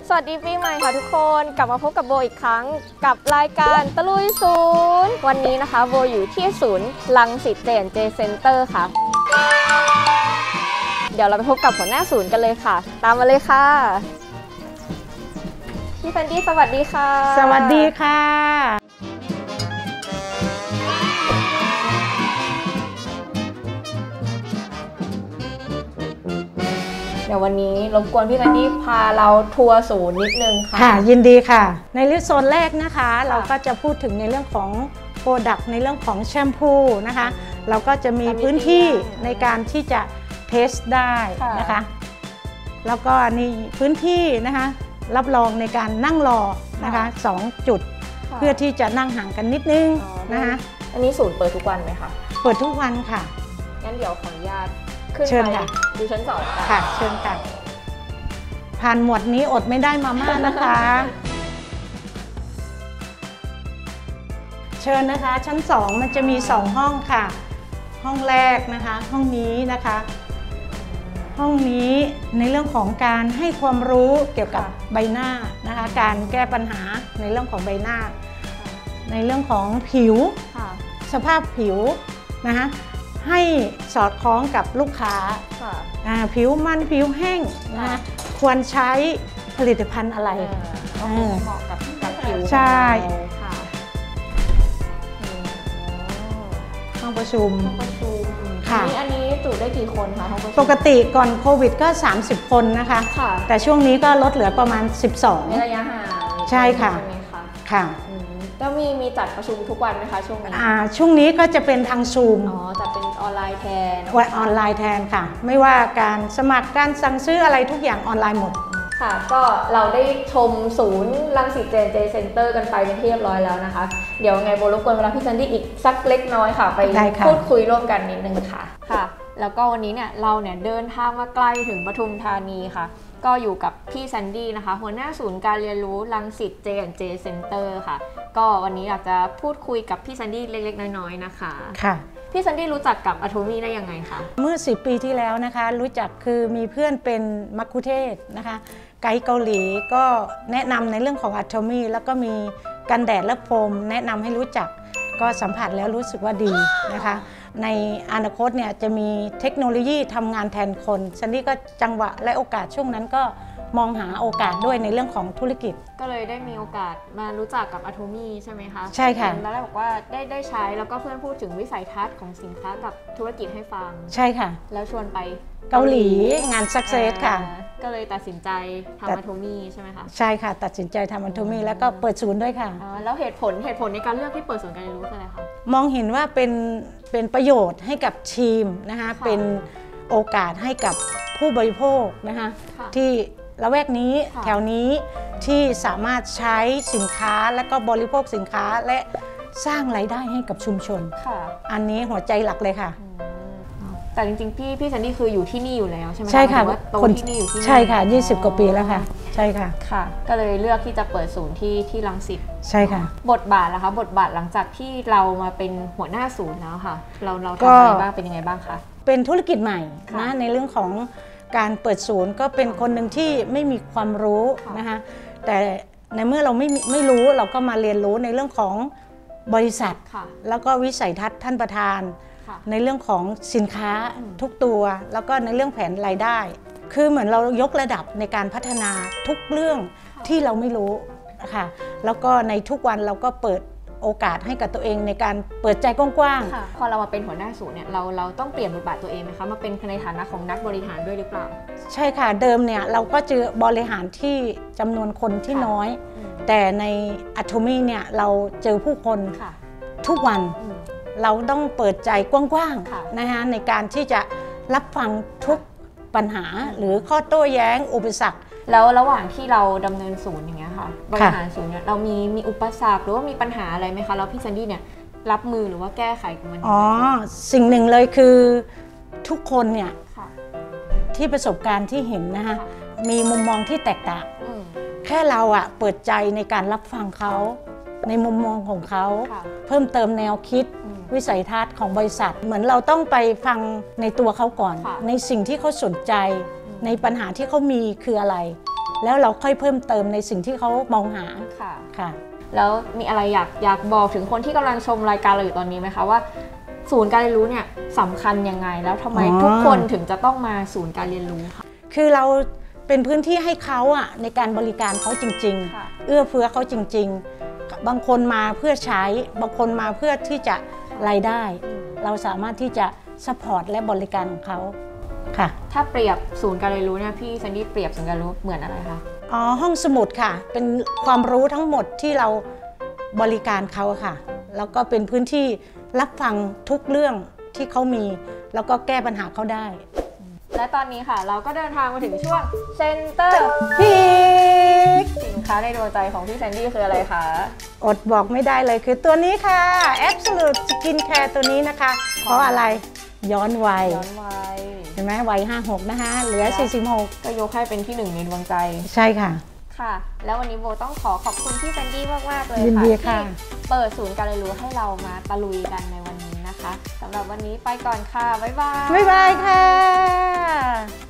สวัสดีปีใหม่ค่ะทุกคนกลับมาพบกับโบอีกครั้งกับรายการตะลุยศูนย์วันนี้นะคะโบอยู่ที่ศูนย์รังสิต J&J Center ค่ะเดี๋ยวเราไปพบกับหัวหน้าศูนย์กันเลยค่ะตามมาเลยค่ะพี่แซนดี้สวัสดีค่ะสวัสดีค่ะเดี๋ยววันนี้รบกวนพี่แซนดี้พาเราทัวร์ศูนย์นิดนึงค่ะค่ะยินดีค่ะในโซนแรกนะคะเราก็จะพูดถึงในเรื่องของโปรดักต์ในเรื่องของแชมพูนะคะเราก็จะมีพื้นที่ในการที่จะเทสได้นะคะแล้วก็นี่พื้นที่นะคะรับรองในการนั่งรอนะคะ2 จุดเพื่อที่จะนั่งห่างกันนิดนึงนะคะอันนี้ศูนย์เปิดทุกวันไหมคะเปิดทุกวันค่ะงั้นเดี๋ยวขออนุญาตขึ้นไปดูชั้น2 ค่ะเชิญค่ะผ่านหมวดนี้อดไม่ได้มาม่านะคะเชิญนะคะชั้น2มันจะมี2ห้องค่ะห้องแรกนะคะห้องนี้นะคะห้องนี้ในเรื่องของการให้ความรู้เกี่ยวกับใบหน้านะคะการแก้ปัญหาในเรื่องของใบหน้าในเรื่องของผิวสภาพผิวนะคะให้สอดคล้องกับลูกค้าผิวมันผิวแห้งนะคะควรใช้ผลิตภัณฑ์อะไรเหมาะกับผิวใช่ห้องประชุมค่ะอันนี้จุได้กี่คนคะห้องประชุมปกติก่อนโควิดก็30 คนนะคะแต่ช่วงนี้ก็ลดเหลือประมาณ12 ในระยะห่างใช่ค่ะค่ะก็มีจัดประชุมทุกวันไหมคะช่วงนี้ช่วงนี้ก็จะเป็นทางซูมจัดเป็นออนไลน์แทนออนไลน์แทนค่ะไม่ว่าการสมัครการสั่งซื้ออะไรทุกอย่างออนไลน์หมดค่ะก็เราได้ชมศูนย์รังสิต J&J Center กันไปเป็นที่เรียบร้อยแล้วนะคะเดี๋ยวไงโบรบกวนเวลาพี่แซนดี้อีกสักเล็กน้อยค่ะไปพูดคุยร่วมกันนิดนึงค่ะแล้วก็วันนี้เนี่ยเราเนี่ยเดินทางมาไกลถึงปทุมธานีค่ะก็อยู่กับพี่แซนดี้นะคะหัวหน้าศูนย์การเรียนรู้รังสิต J&J Center ค่ะก็วันนี้อยากจะพูดคุยกับพี่แซนดี้เล็กๆน้อยๆนะคะค่ะพี่แซนดี้รู้จักกับอะโทมี่ได้ยังไงคะเมื่อ10 ปีที่แล้วนะคะรู้จักคือมีเพื่อนเป็นมัคคุเทศก์นะคะไกด์เกาหลีก็แนะนำในเรื่องของอะโทมี่แล้วก็มีกันแดดและพรมแนะนำให้รู้จักก็สัมผัสแล้วรู้สึกว่าดีนะคะในอนาคตเนี่ยจะมีเทคโนโลยีทำงานแทนคนแซนดี้ก็จังหวะและโอกาสช่วงนั้นก็มองหาโอกาสด้วยในเรื่องของธุรกิจก็เลยได้มีโอกาสมารู้จักกับอะโทมี่ใช่ไหมคะใช่ค่ะแล้วได้บอกว่าได้ใช้แล้วก็เพื่อนพูดถึงวิสัยทัศน์ของสินค้ากับธุรกิจให้ฟังใช่ค่ะแล้วชวนไปเกาหลีงานสักเซสค่ะก็เลยตัดสินใจทำอะโทมี่ใช่ไหมคะใช่ค่ะตัดสินใจทำอะโทมี่แล้วก็เปิดศูนย์ด้วยค่ะแล้วเหตุผลในการเลือกที่เปิดศูนย์การเรียนรู้คืออะไรคะมองเห็นว่าเป็นประโยชน์ให้กับทีมนะคะเป็นโอกาสให้กับผู้บริโภคนะคะที่ละแวกนี้แถวนี้ที่สามารถใช้สินค้าและก็บริโภคสินค้าและสร้างรายได้ให้กับชุมชนอันนี้หัวใจหลักเลยค่ะแต่จริงๆพี่แซนดี้คืออยู่ที่นี่อยู่แล้วใช่ไหมใช่ค่ะคนที่นี่อยู่ที่นี่ใช่ค่ะ20 กว่าปีแล้วค่ะใช่ค่ะก็เลยเลือกที่จะเปิดศูนย์ที่รังสิตใช่ค่ะบทบาทล่ะคะบทบาทหลังจากที่เรามาเป็นหัวหน้าศูนย์แล้วค่ะเราทำอะไรบ้างเป็นยังไงบ้างคะเป็นธุรกิจใหม่นะในเรื่องของการเปิดศูนย์ก็เป็นคนหนึ่งที่ไม่มีความรู้นะคะแต่ในเมื่อเราไม่รู้เราก็มาเรียนรู้ในเรื่องของบริษัทแล้วก็วิสัยทัศน์ท่านประธานในเรื่องของสินค้าทุกตัวแล้วก็ในเรื่องแผนรายได้คือเหมือนเรายกระดับในการพัฒนาทุกเรื่องที่เราไม่รู้นะคะแล้วก็ในทุกวันเราก็เปิดโอกาสให้กับตัวเองในการเปิดใจกว้างๆพอเรามาเป็นหัวหน้าศูนย์เนี่ยเราต้องเปลี่ยนบทบาทตัวเองไหมคะมาเป็นในฐานะของนักบริหารด้วยหรือเปล่าใช่ค่ะเดิมเนี่ยเราก็เจอบริหารที่จำนวนคนที่น้อยแต่ในอะโทมี่เนี่ยเราเจอผู้คนทุกวันเราต้องเปิดใจกว้างๆนะคะในการที่จะรับฟังทุกปัญหาหรือข้อโต้แย้งอุปสรรคแล้วระหว่างที่เราดำเนินศูนย์อย่างเงี้ยค่ะบริหารศูนย์เนี่ยเรามีอุปสรรคหรือว่ามีปัญหาอะไรไหมคะแล้วพี่แซนดี้เนี่ยรับมือหรือว่าแก้ไขกับมันสิ่งหนึ่งเลยคือทุกคนเนี่ยที่ประสบการณ์ที่เห็นนะคะมีมุมมองที่แตกต่างแค่เราเปิดใจในการรับฟังเขาในมุมมองของเขาเพิ่มเติมแนวคิดวิสัยทัศน์ของบริษัทเหมือนเราต้องไปฟังในตัวเขาก่อนในสิ่งที่เขาสนใจในปัญหาที่เขามีคืออะไรแล้วเราค่อยเพิ่มเติมในสิ่งที่เขามองหาค่ะแล้วมีอะไรอยากบอกถึงคนที่กำลังชมรายการเราอยู่ตอนนี้ไหมคะว่าศูนย์การเรียนรู้เนี่ยสำคัญยังไงแล้วทำไมทุกคนถึงจะต้องมาศูนย์การเรียนรู้ค่ะคือเราเป็นพื้นที่ให้เขาอะในการบริการเขาจริงๆเอื้อเฟื้อเขาจริงๆบางคนมาเพื่อใช้บางคนมาเพื่อที่จะรายได้เราสามารถที่จะซัพพอร์ตและบริการของเขาค่ะถ้าเปรียบศูนย์การเรียนรู้เนี่ยพี่แซนดี้เปรียบศูนย์การเรียนรู้เหมือนอะไรคะห้องสมุดค่ะเป็นความรู้ทั้งหมดที่เราบริการเขาค่ะแล้วก็เป็นพื้นที่รับฟังทุกเรื่องที่เขามีแล้วก็แก้ปัญหาเขาได้และตอนนี้ค่ะเราก็เดินทางมาถึงช่วงเซ็นเตอร์พิกสินค้าในดวงใจของพี่แซนดี้คืออะไรคะอดบอกไม่ได้เลยคือตัวนี้ค่ะ Absolute Skin Care ตัวนี้นะคะเพราะอะไรย้อนวัยเห็นไหมวัย56นะคะเหลือ46 ก็ยกให้เป็นที่1ในดวงใจใช่ค่ะค่ะแล้ววันนี้โบต้องขอบคุณพี่แซนดี้มากๆเลยค่ะที่เปิดศูนย์การเรียนรู้ให้เรามาตะลุยกันในวันนี้นะคะสำหรับวันนี้ไปก่อนค่ะบ๊ายบายค่ะ